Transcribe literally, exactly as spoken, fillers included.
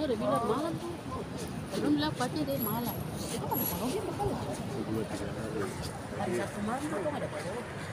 dia bilang malam tuh. Belum bilang pakai dia malam. Itu kan ada kalau dia bakal. Dua tiga hari. Hari Sabtu malam tuh ada kalau.